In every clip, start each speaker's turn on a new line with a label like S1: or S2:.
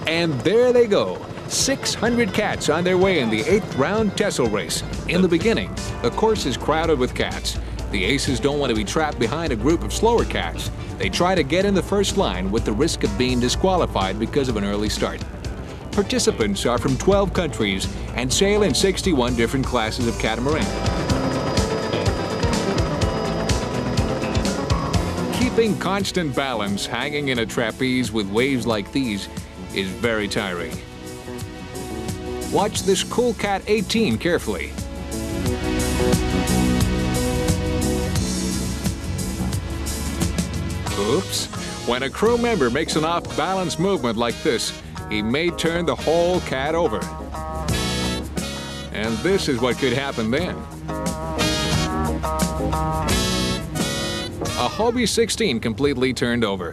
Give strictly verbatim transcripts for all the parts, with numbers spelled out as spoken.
S1: And there they go. six hundred cats on their way in the eighth round Texel race. In the beginning, the course is crowded with cats. The aces don't want to be trapped behind a group of slower cats. They try to get in the first line with the risk of being disqualified because of an early start. Participants are from twelve countries and sail in sixty-one different classes of catamaran. Keeping constant balance hanging in a trapeze with waves like these is very tiring. Watch this Cool Cat eighteen carefully. Oops. When a crew member makes an off-balance movement like this, he may turn the whole cat over. And this is what could happen then. A Hobie sixteen completely turned over.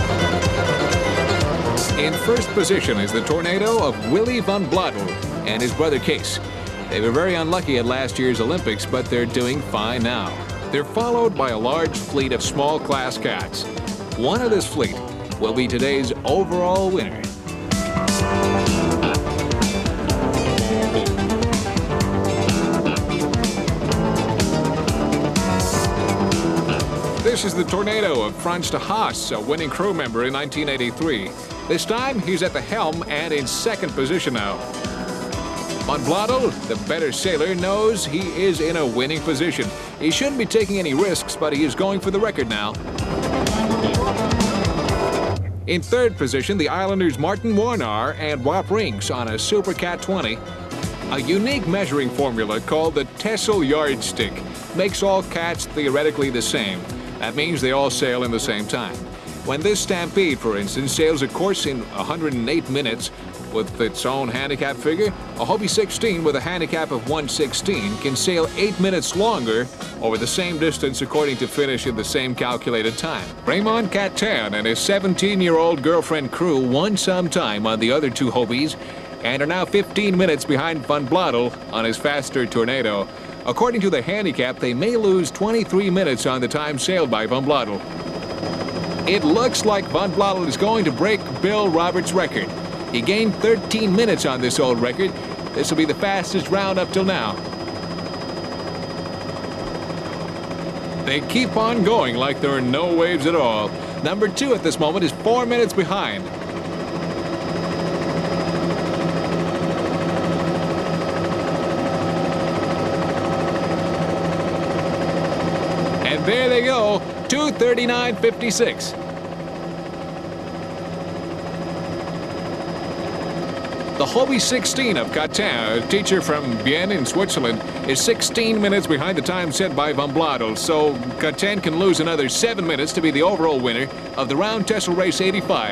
S1: In first position is the Tornado of Willy van Blottel and his brother Case. They were very unlucky at last year's Olympics, but they're doing fine now. They're followed by a large fleet of small class cats. One of this fleet will be today's overall winner. This is the Tornado of Frans de Haas, a winning crew member in nineteen eighty-three. This time, he's at the helm and in second position now. Van Blottel, the better sailor, knows he is in a winning position. He shouldn't be taking any risks, but he is going for the record now. In third position, the Islanders' Martin Warnar and Wap Rinks on a Super Cat twenty. A unique measuring formula called the Texel yardstick makes all cats theoretically the same. That means they all sail in the same time. When this Stampede, for instance, sails a course in one hundred eight minutes with its own handicap figure, a Hobie sixteen with a handicap of one sixteen can sail eight minutes longer over the same distance according to finish in the same calculated time. Raymond Catin and his seventeen-year-old girlfriend crew won some time on the other two Hobies and are now fifteen minutes behind Van Blottel on his faster Tornado. According to the handicap, they may lose twenty-three minutes on the time sailed by Van Blottel. It looks like Van Blottel is going to break Bill Roberts' record. He gained thirteen minutes on this old record. This will be the fastest round up till now. They keep on going like there are no waves at all. Number two at this moment is four minutes behind. And there they go, two thirty-nine fifty-six. The Hobie sixteen of Catin, a teacher from Bienne in Switzerland, is sixteen minutes behind the time set by Van Blottel, so Catin can lose another seven minutes to be the overall winner of the Round Texel Race eighty-five.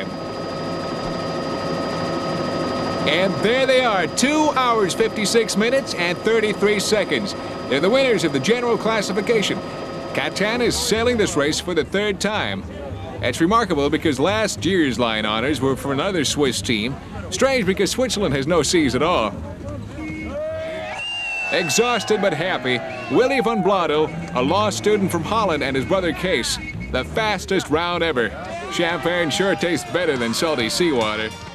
S1: And there they are, two hours, fifty-six minutes, and thirty-three seconds. They're the winners of the general classification. Catin is sailing this race for the third time. It's remarkable because last year's line honors were for another Swiss team. Strange because Switzerland has no seas at all. Exhausted but happy, Willy van Blottel, a law student from Holland, and his brother Case. The fastest round ever. Champagne sure tastes better than salty seawater.